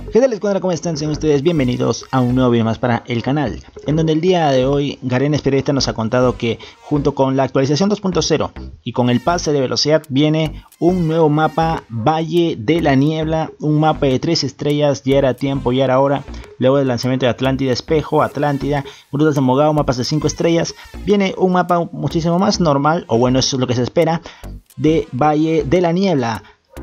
¿Qué tal, escuadra? ¿Cómo están? Sean ustedes bienvenidos a un nuevo video más para el canal, en donde el día de hoy Garen Esperiesta nos ha contado que junto con la actualización 2.0 y con el pase de velocidad viene un nuevo mapa, Valle de la Niebla, un mapa de 3 estrellas. Ya era tiempo, ya era hora. Luego del lanzamiento de Atlántida Espejo, Atlántida, Grutas de Mogao, mapas de 5 estrellas, viene un mapa muchísimo más normal, o bueno, eso es lo que se espera, de Valle de la Niebla.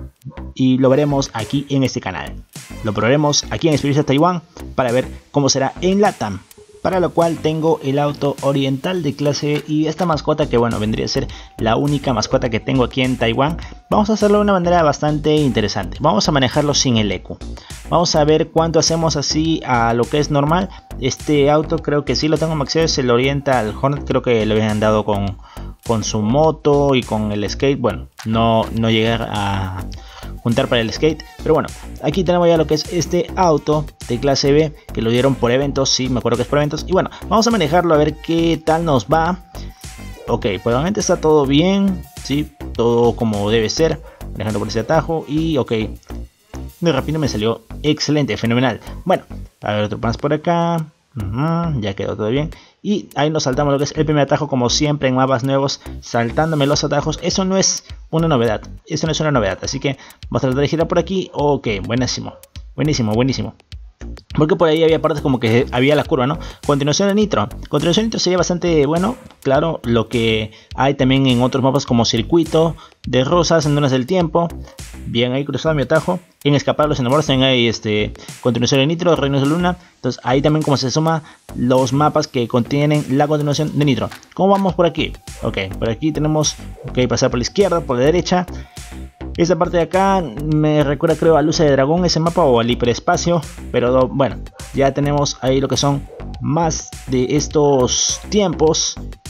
Y lo veremos aquí en este canal. Lo probaremos aquí en Experiencia Taiwán para ver cómo será en LATAM. Para lo cual tengo el auto oriental de clase B y esta mascota, que bueno, vendría a ser la única mascota que tengo aquí en Taiwán. Vamos a hacerlo de una manera bastante interesante. Vamos a manejarlo sin el eco. Vamos a ver cuánto hacemos así a lo que es normal. Este auto creo que sí lo tengo maxeado, se lo orienta al Hornet. Creo que le habían dado con su moto y con el skate. Bueno, no llegar a juntar para el skate, pero bueno, aquí tenemos ya lo que es este auto de clase B, que lo dieron por eventos. Sí, me acuerdo que es por eventos. Y bueno, vamos a manejarlo a ver qué tal nos va. Ok, por el momento está todo bien, sí, todo como debe ser, manejando por ese atajo. Y ok, de rápido me salió excelente, fenomenal. Bueno, a ver, otro más por acá. Ya quedó todo bien. Y ahí nos saltamos lo que es el primer atajo, como siempre en mapas nuevos, saltándome los atajos. Eso no es una novedad, eso no es una novedad. Así que vamos a tratar de girar por aquí. Ok, buenísimo, buenísimo, buenísimo. Porque por ahí había partes como que había la curva, ¿no? Continuación de nitro. Continuación de nitro sería bastante bueno. Claro, lo que hay también en otros mapas como circuito de rosas en Dunas del Tiempo. Bien, ahí cruzado mi atajo. En escapar los enamorados también hay continuación de nitro, reinos de luna. Entonces ahí también como se suma los mapas que contienen la continuación de nitro. ¿Cómo vamos por aquí? Ok, por aquí tenemos que pasar por la izquierda, por la derecha. Esta parte de acá me recuerda, creo, a Luce de Dragón, ese mapa, o al hiperespacio. Pero bueno, ya tenemos ahí lo que son más de estos tiempos.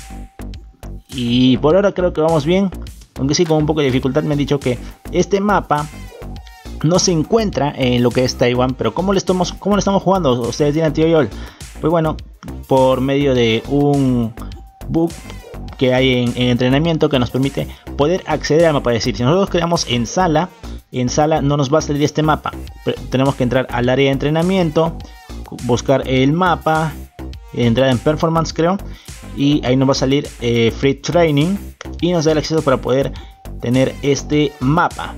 Y por ahora creo que vamos bien. Aunque sí, con un poco de dificultad. Me han dicho que este mapa no se encuentra en lo que es Taiwán. Pero ¿cómo lo estamos jugando? Ustedes dirán, tío Yol. Pues bueno, por medio de un bug que hay en entrenamiento, que nos permite poder acceder al mapa. Es decir, si nosotros quedamos en sala no nos va a salir este mapa. Pero tenemos que entrar al área de entrenamiento, buscar el mapa, entrar en performance, creo, y ahí nos va a salir free training y nos da el acceso para poder tener este mapa.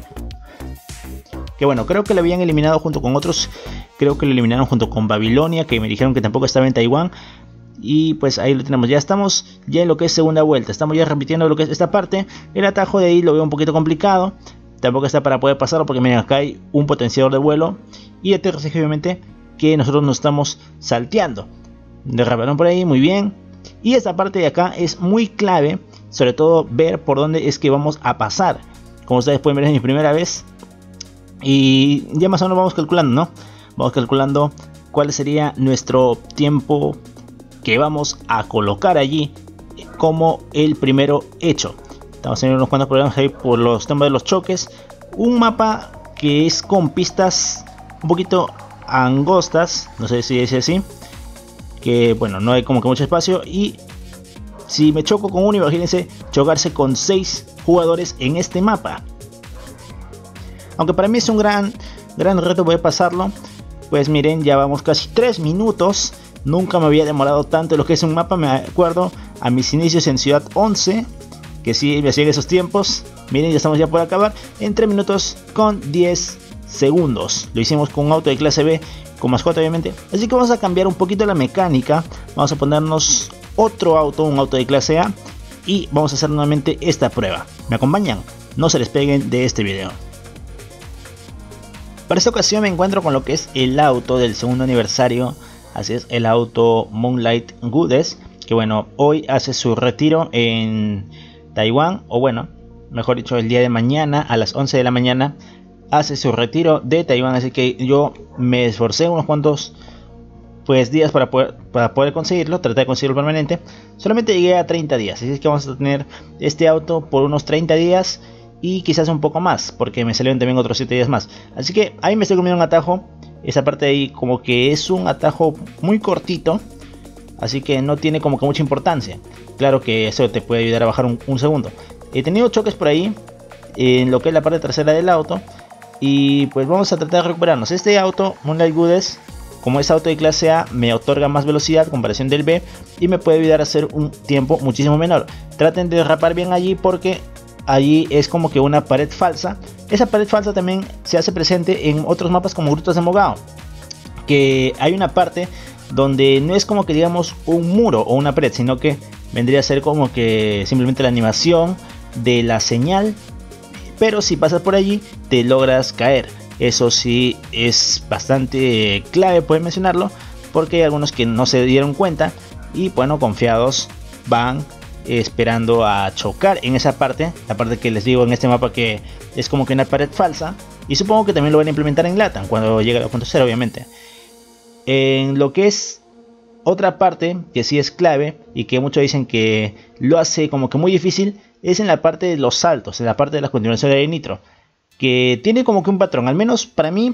Que bueno, creo que lo habían eliminado junto con otros. Creo que lo eliminaron junto con Babilonia, que me dijeron que tampoco estaba en Taiwán. Y pues ahí lo tenemos, ya estamos ya en lo que es segunda vuelta, estamos ya repitiendo lo que es esta parte. El atajo de ahí lo veo un poquito complicado, tampoco está para poder pasarlo porque miren, acá hay un potenciador de vuelo y aterrizaje, obviamente, que nosotros nos estamos salteando. Derraparon por ahí, muy bien. Y esta parte de acá es muy clave, sobre todo ver por dónde es que vamos a pasar. Como ustedes pueden ver, es mi primera vez y ya más o menos vamos calculando, ¿no? Vamos calculando cuál sería nuestro tiempo que vamos a colocar allí como el primero hecho. Estamos teniendo unos cuantos problemas ahí por los temas de los choques. Un mapa que es con pistas un poquito angostas, no sé si es así, que bueno, no hay como que mucho espacio. Y si me choco con uno, imagínense chocarse con 6 jugadores en este mapa. Aunque para mí es un gran reto poder pasarlo. Pues miren, ya vamos casi 3 minutos. Nunca me había demorado tanto en lo que es un mapa. Me acuerdo a mis inicios en Ciudad 11, que sí me hacían esos tiempos. Miren, ya estamos ya por acabar en 3 minutos con 10 segundos. Lo hicimos con un auto de clase B, con mascota obviamente. Así que vamos a cambiar un poquito la mecánica. Vamos a ponernos otro auto, un auto de clase A, y vamos a hacer nuevamente esta prueba. ¿Me acompañan? No se despeguen de este video. Para esta ocasión me encuentro con lo que es el auto del segundo aniversario. Así es, el auto Moonlight Goddess, que bueno, hoy hace su retiro en Taiwán, o bueno, mejor dicho, el día de mañana a las 11 de la mañana hace su retiro de Taiwán. Así que yo me esforcé unos cuantos días para poder conseguirlo, tratar de conseguirlo permanente. Solamente llegué a 30 días, así es que vamos a tener este auto por unos 30 días y quizás un poco más, porque me salieron también otros 7 días más. Así que ahí me estoy comiendo un atajo. Esa parte de ahí como que es un atajo muy cortito, así que no tiene como que mucha importancia. Claro que eso te puede ayudar a bajar un segundo. He tenido choques por ahí en lo que es la parte trasera del auto, Y pues vamos a tratar de recuperarnos. Este auto, Moonlight Goddess, como es auto de clase A, me otorga más velocidad a comparación del B y me puede ayudar a hacer un tiempo muchísimo menor. Traten de derrapar bien allí porque allí es como que una pared falsa. Esa pared falsa también se hace presente en otros mapas como Grutas de Mogao, que hay una parte donde no es como que digamos un muro o una pared, sino que vendría a ser como que simplemente la animación de la señal, pero si pasas por allí te logras caer. Eso sí es bastante clave, pueden mencionarlo, porque hay algunos que no se dieron cuenta y bueno, confiados van esperando a chocar en esa parte, la parte que les digo en este mapa que es como que una pared falsa, y supongo que también lo van a implementar en LATAM cuando llegue a 2.0 obviamente. En lo que es otra parte que sí es clave y que muchos dicen que lo hace como que muy difícil, es en la parte de los saltos, en la parte de las continuaciones de nitro, que tiene como que un patrón, al menos para mí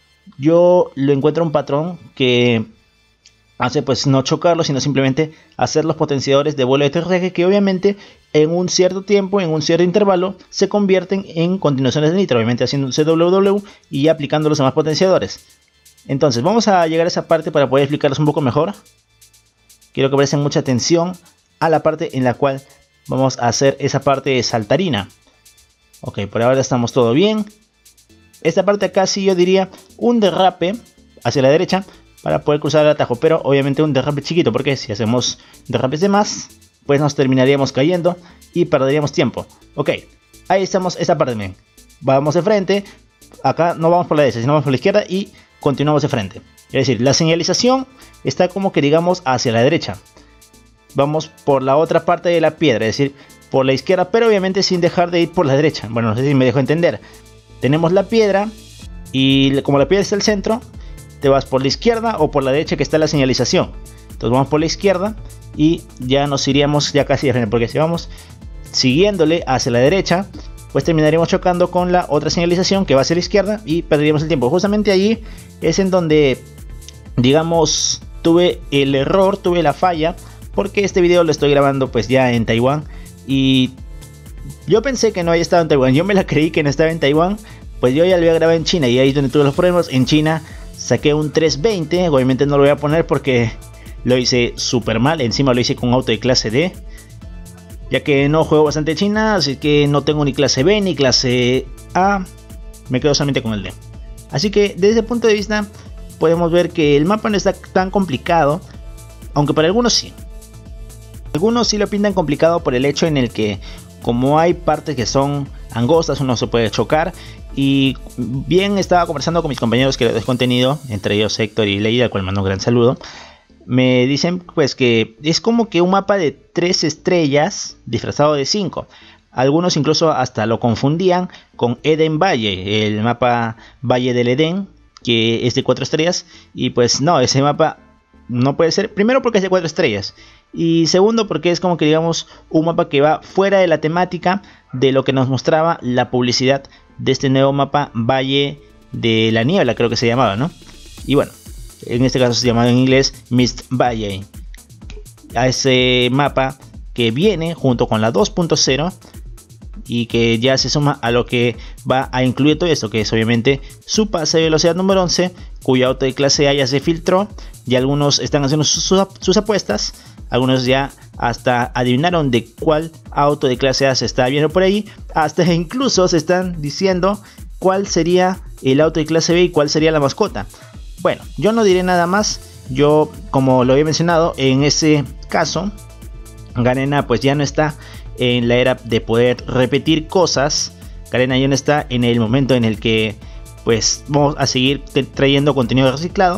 yo lo encuentro un patrón que hace pues no chocarlo, sino simplemente hacer los potenciadores de vuelo de aterrizaje, que obviamente en un cierto tiempo, en un cierto intervalo, se convierten en continuaciones de nitro, obviamente haciendo un CWW y aplicando los demás potenciadores. Entonces vamos a llegar a esa parte para poder explicarles un poco mejor. Quiero que presten mucha atención a la parte en la cual vamos a hacer esa parte saltarina. Ok, por ahora estamos todo bien. Esta parte acá sí yo diría un derrape hacia la derecha para poder cruzar el atajo, pero obviamente un derrape chiquito, porque si hacemos derrapes de más, pues nos terminaríamos cayendo y perderíamos tiempo. Ok, ahí estamos, esta parte bien. Vamos de frente, acá no vamos por la derecha, sino vamos por la izquierda y continuamos de frente. Es decir, la señalización está como que digamos hacia la derecha. Vamos por la otra parte de la piedra, es decir, por la izquierda, pero obviamente sin dejar de ir por la derecha. Bueno, no sé si me dejo entender. Tenemos la piedra y como la piedra está al centro, te vas por la izquierda o por la derecha que está la señalización. Entonces vamos por la izquierda y ya nos iríamos ya casi de frente, porque si vamos siguiéndole hacia la derecha, pues terminaríamos chocando con la otra señalización que va hacia la izquierda y perderíamos el tiempo. Justamente allí es en donde, digamos, tuve el error, tuve la falla, porque este video lo estoy grabando pues ya en Taiwán y yo pensé que no había estado en Taiwán, yo me la creí que no estaba en Taiwán, pues yo ya lo había grabado en China y ahí es donde tuve los problemas. En China saqué un 320, obviamente no lo voy a poner porque lo hice súper mal, encima lo hice con auto de clase D, ya que no juego bastante China, así que no tengo ni clase B ni clase A, me quedo solamente con el D. Así que desde ese punto de vista podemos ver que el mapa no está tan complicado, aunque para algunos sí. Algunos sí lo pintan complicado por el hecho en el que como hay partes que son angostas, uno se puede chocar. Y bien, estaba conversando con mis compañeros que les contenido, entre ellos Héctor y Leida, al cual mando un gran saludo. Me dicen pues que es como que un mapa de 3 estrellas disfrazado de 5. Algunos incluso hasta lo confundían con Eden Valle, el mapa Valle del Edén, que es de 4 estrellas. Y pues no, ese mapa no puede ser, primero porque es de 4 estrellas. Y segundo porque es como que digamos un mapa que va fuera de la temática de lo que nos mostraba la publicidad de este nuevo mapa Valle de la Niebla, creo que se llamaba, ¿no? Y bueno, en este caso se llamaba en inglés Mist Valley. A ese mapa que viene junto con la 2.0 y que ya se suma a lo que va a incluir todo esto, que es obviamente su pase de velocidad número 11, cuyo auto de clase A ya se filtró, y algunos están haciendo sus apuestas, algunos ya hasta adivinaron de cuál auto de clase A se está viendo por ahí, hasta incluso se están diciendo cuál sería el auto de clase B y cuál sería la mascota. Bueno, yo no diré nada más. Yo, como lo había mencionado, en ese caso Garena pues ya no está en la era de poder repetir cosas. Garena ya no está en el momento en el que pues vamos a seguir trayendo contenido reciclado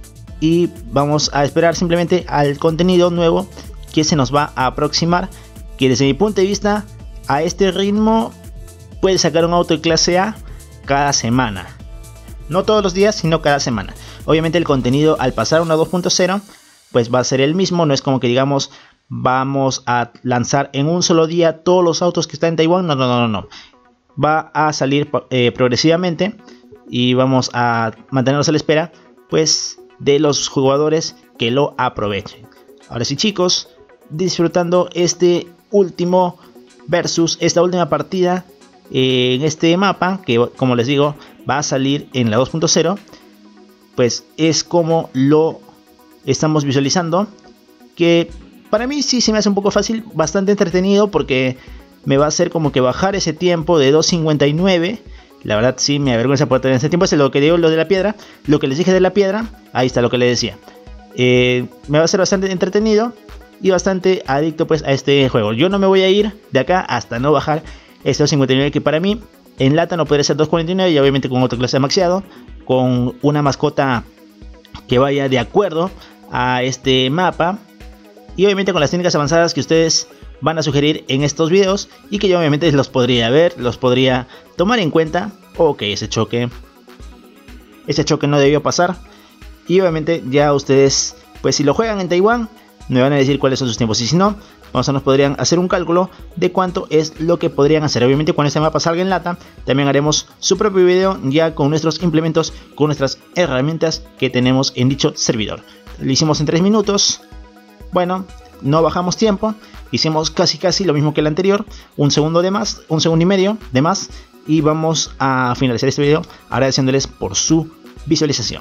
y vamos a esperar simplemente al contenido nuevo que se nos va a aproximar, que desde mi punto de vista a este ritmo puede sacar un auto de clase A cada semana, no todos los días sino cada semana. Obviamente el contenido al pasar a una 2.0 pues va a ser el mismo, no es como que digamos vamos a lanzar en un solo día todos los autos que están en Taiwán, no, va a salir progresivamente y vamos a mantenernos a la espera pues de los jugadores que lo aprovechen. Ahora sí, chicos, disfrutando este último versus, esta última partida en este mapa, que como les digo va a salir en la 2.0, pues es como lo estamos visualizando, que para mí sí se me hace un poco fácil, bastante entretenido, porque me va a hacer como que bajar ese tiempo de 2.59. La verdad sí me avergüenza por tener ese tiempo. Es lo que digo, lo de la piedra, lo que les dije de la piedra, ahí está lo que les decía. Me va a ser bastante entretenido y bastante adicto pues a este juego. Yo no me voy a ir de acá hasta no bajar este 2.59, que para mí en lata no podría ser 2.49, y obviamente con otra clase de maxeado, con una mascota que vaya de acuerdo a este mapa, y obviamente con las técnicas avanzadas que ustedes van a sugerir en estos videos, y que yo obviamente los podría ver, los podría tomar en cuenta. Ok, ese choque no debió pasar, y obviamente ya ustedes, pues si lo juegan en Taiwán, me van a decir cuáles son sus tiempos, y si no, nos podrían hacer un cálculo de cuánto es lo que podrían hacer. Obviamente cuando este mapa salga en lata, también haremos su propio video ya con nuestros implementos, con nuestras herramientas que tenemos en dicho servidor. Lo hicimos en 3 minutos, bueno, no bajamos tiempo, hicimos casi lo mismo que el anterior, un segundo de más, un segundo y medio de más, y vamos a finalizar este video agradeciéndoles por su visualización.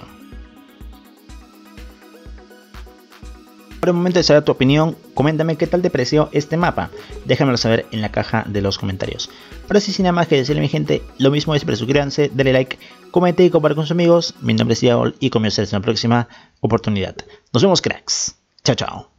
Por el momento de saber tu opinión, coméntame qué tal te pareció este mapa, déjamelo saber en la caja de los comentarios. Ahora sí, sin nada más que decirle, mi gente, lo mismo es, pero suscríbanse, denle like, comenten y compartan con sus amigos. Mi nombre es Diaol y comienzo en la próxima oportunidad. Nos vemos, cracks. Chao, chao.